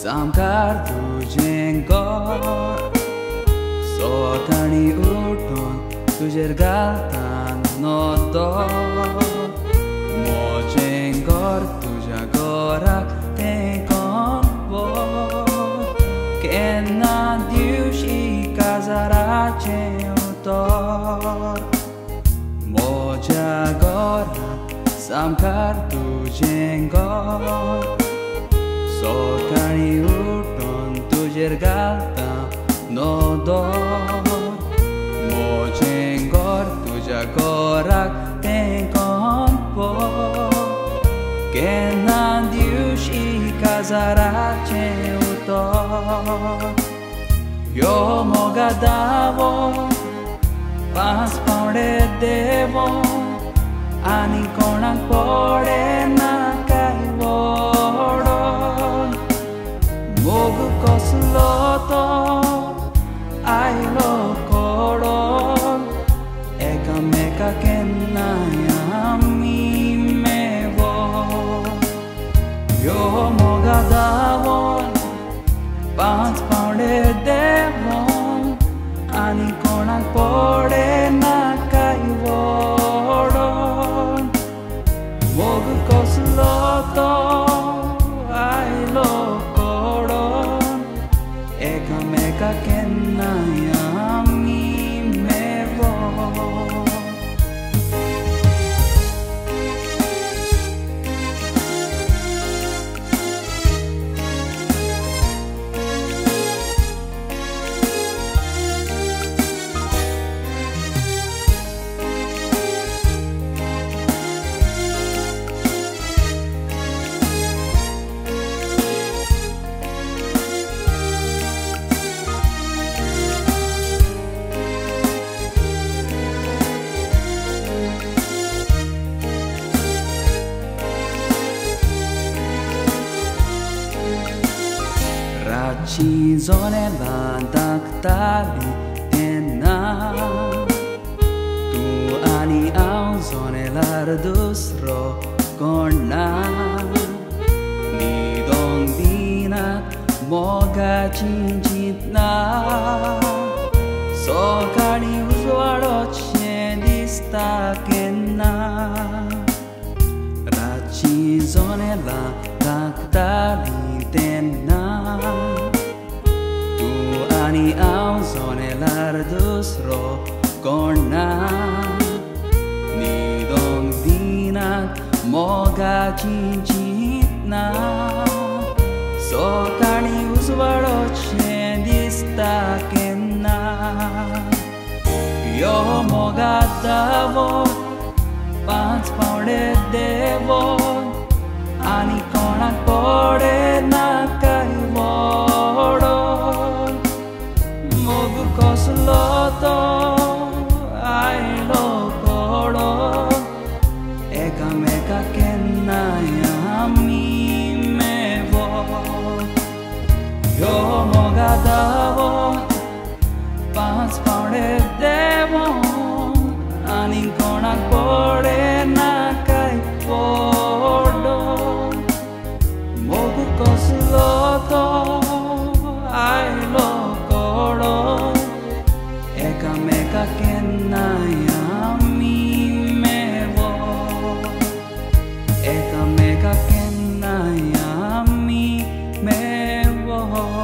Samkar tujengår så kan i uton tujer galtan nodor Mojengår tuja gorak tenkon vor Kena diushi kazarache utor Moja gora samkar tujengår Så kan i uton tujer galtan nodor Mojengår tuja gorak tenkon vor Kena diushi kazarache utor Yo mogadavo pas pode devo Ani konak pode na kaivodo Mogu kosloto ailo kodo Eka meka kenayami mevo Yo mogadavo pas pode devo Ani konak pode na kaivodo Mogu kosloto ailo kodo Eka meka kenayami mevo Raci zone la daktari tena Tu ani au zone lardusro kona Ni dondina moga cinjitna So kani uzwaro chendista kena Raci zone la daktari tena Tu ani au zone lardusro kona Ni dongdina moga cinjitna So kani uzvaro chendista kena Yo moga davo pas pode devo Ani konak pode na kaivodo Mogu kosloto ailo kodo Eka meka kenayami mevo Yo mogadavo pas pode devo Ani konak pode na kaivodo Mogu kosloto ailo kodo Eka meka kenayami mevo Eka meka kenayami mevo